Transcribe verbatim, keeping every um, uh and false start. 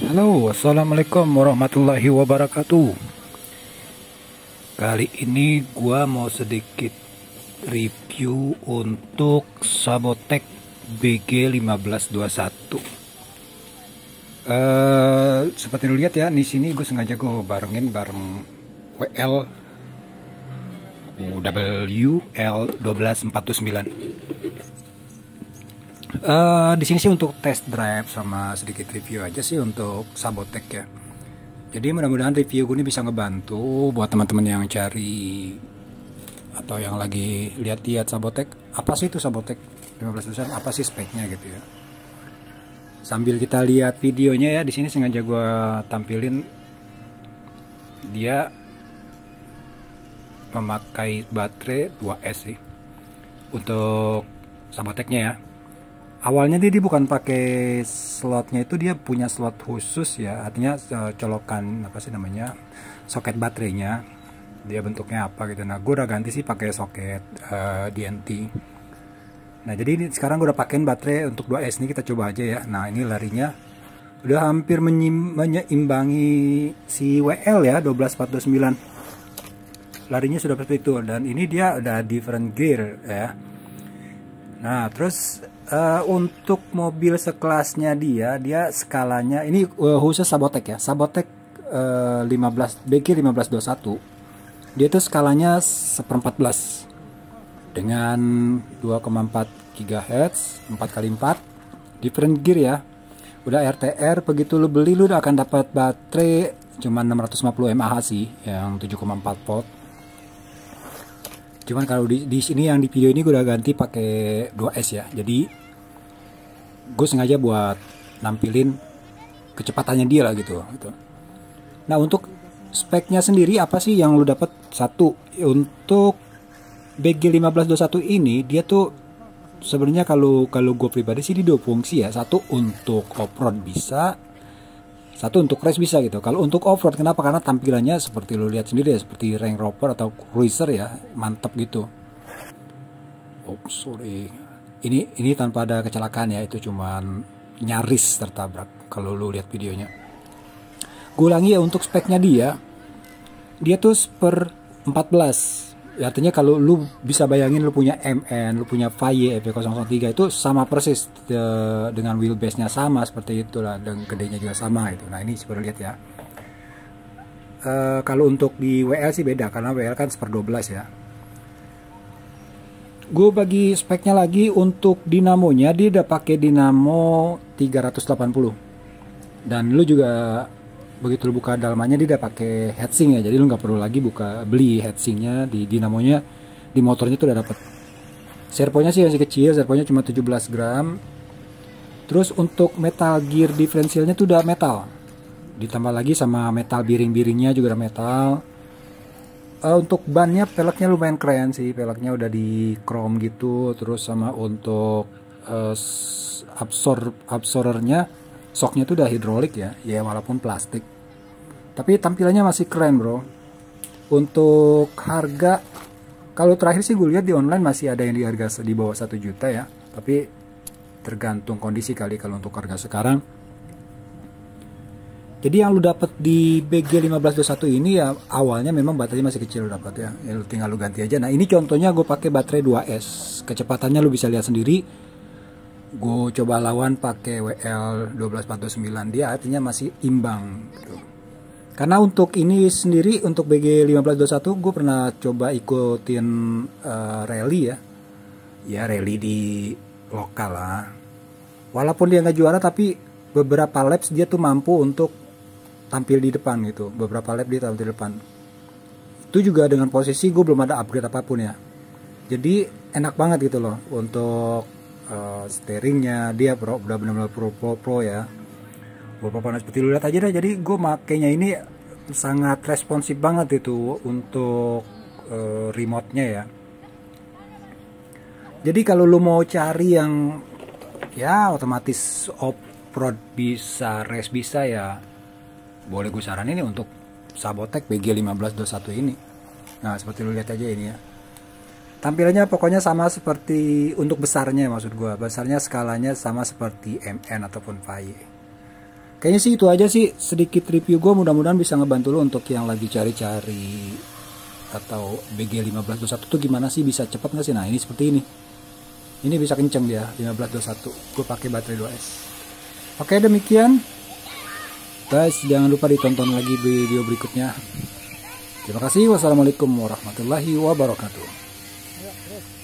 Halo, assalamualaikum warahmatullahi wabarakatuh. Kali ini gua mau sedikit review untuk Sabotec B G lima belas dua puluh satu. Uh, seperti lu lihat ya, di sini gue sengaja gue barengin bareng W L W L satu dua empat sembilan. Uh, di sini sih untuk test drive sama sedikit review aja sih untuk Sabotec ya. Jadi mudah-mudahan review gue ini bisa ngebantu buat teman-teman yang cari atau yang lagi lihat-lihat Sabotec. Apa sih itu Sabotec lima belas besar? Apa sih speknya gitu ya? Sambil kita lihat videonya ya, di sini sengaja gue tampilin dia memakai baterai dua S sih untuk Sabotecnya ya. Awalnya dia, dia bukan pakai slotnya, itu dia punya slot khusus ya, artinya uh, colokan apa sih namanya, soket baterainya dia bentuknya apa gitu. Nah gue udah ganti sih pakai soket uh, D N T. Nah jadi ini sekarang gue udah pakein baterai untuk dua S, ini kita coba aja ya. Nah ini larinya udah hampir menyeimbangi si W L ya satu dua empat dua sembilan, larinya sudah seperti itu, dan ini dia udah different gear ya. Nah terus Uh, untuk mobil sekelasnya dia, dia skalanya ini uh, khusus Sabotec ya, Sabotec uh, lima belas B G lima belas dua puluh satu. Dia itu skalanya seperempat belas dengan dua koma empat gigahertz, empat kali empat, different gear ya. Udah R T R, begitu lu beli lu udah akan dapat baterai cuma enam ratus lima puluh mAh sih, yang tujuh koma empat volt. Cuman kalau di, di sini yang di video ini gue udah ganti pakai dua S ya. Jadi gue sengaja buat nampilin kecepatannya dia lah gitu, gitu. Nah untuk speknya sendiri apa sih yang lu dapat? Satu, untuk B G lima belas dua puluh satu ini dia tuh sebenarnya kalau kalau gue pribadi sih di dua fungsi ya. Satu untuk off-road bisa, satu untuk race bisa gitu. Kalau untuk off-road kenapa? Karena tampilannya seperti lu lihat sendiri ya, seperti Range Rover atau Cruiser ya, mantap gitu. Oh sorry, ini ini tanpa ada kecelakaan ya, itu cuman nyaris tertabrak kalau lu lihat videonya. Gue ulangi ya, untuk speknya dia dia tuh per empat belas ya, artinya kalau lu bisa bayangin lu punya M N, lu punya Faye F nol nol tiga, itu sama persis de, dengan wheelbase nya sama seperti itulah, dan gedenya juga sama itu. Nah ini seperti lihat ya. Uh, kalau untuk di W L sih beda, karena W L kan seper dua belas ya. Gue bagi speknya lagi, untuk dinamonya dia udah pakai dinamo tiga ratus delapan puluh, dan lu juga begitu lu buka dalamannya dia udah pakai heatsink ya, jadi lu nggak perlu lagi buka beli heatsinknya. Di dinamonya di motornya tuh udah dapet. Servonya sih masih kecil, servonya cuma tujuh belas gram. Terus untuk metal gear diferensialnya tuh udah metal, ditambah lagi sama metal biring-biringnya juga udah metal. Uh, untuk bannya, peleknya lumayan keren sih, peleknya udah di chrome gitu. Terus sama untuk uh, absor absorbernya, shocknya tuh udah hidrolik ya, ya walaupun plastik, tapi tampilannya masih keren bro. Untuk harga, kalau terakhir sih gue lihat di online masih ada yang di harga di bawah satu juta ya, tapi tergantung kondisi kali kalau untuk harga sekarang. Jadi yang lu dapat di B G lima belas dua puluh satu ini ya, awalnya memang baterainya masih kecil lu dapat ya. Ya lu tinggal lu ganti aja. Nah, ini contohnya gue pakai baterai dua S. Kecepatannya lu bisa lihat sendiri. Gue coba lawan pakai W L satu dua empat dua sembilan, dia artinya masih imbang gitu. Karena untuk ini sendiri, untuk B G lima belas dua puluh satu gue pernah coba ikutin uh, rally ya. Ya rally di lokal lah. Walaupun dia nggak juara, tapi beberapa laps dia tuh mampu untuk tampil di depan gitu. Beberapa lap dia tampil di depan. Itu juga dengan posisi gue belum ada upgrade apapun ya. Jadi enak banget gitu loh. Untuk uh, steeringnya dia pro, udah benar-benar pro pro pro ya. Pro pro seperti lu lihat aja dah. Jadi gue makainya ini sangat responsif banget itu untuk uh, remote-nya ya. Jadi kalau lu mau cari yang ya otomatis off-road bisa, race bisa ya, boleh gue saranin ini untuk Sabotec B G lima belas dua puluh satu ini. Nah seperti lu lihat aja ini ya. Tampilannya pokoknya sama seperti, untuk besarnya maksud gue, besarnya skalanya sama seperti M N ataupun Faye. Kayaknya sih itu aja sih sedikit review gue, mudah-mudahan bisa ngebantu lo untuk yang lagi cari-cari atau B G lima belas dua puluh satu tuh gimana sih, bisa cepet nggak sih. Nah ini seperti ini, ini bisa kenceng dia lima belas dua puluh satu, gue pakai baterai dua S. Oke, demikian guys, jangan lupa ditonton lagi video berikutnya. Terima kasih, wassalamualaikum warahmatullahi wabarakatuh.